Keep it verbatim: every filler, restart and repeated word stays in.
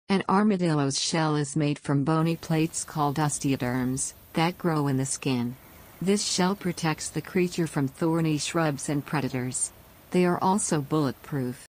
An armadillo's shell is made from bony plates called osteoderms that grow in the skin. This shell protects the creature from thorny shrubs and predators. They are also bulletproof.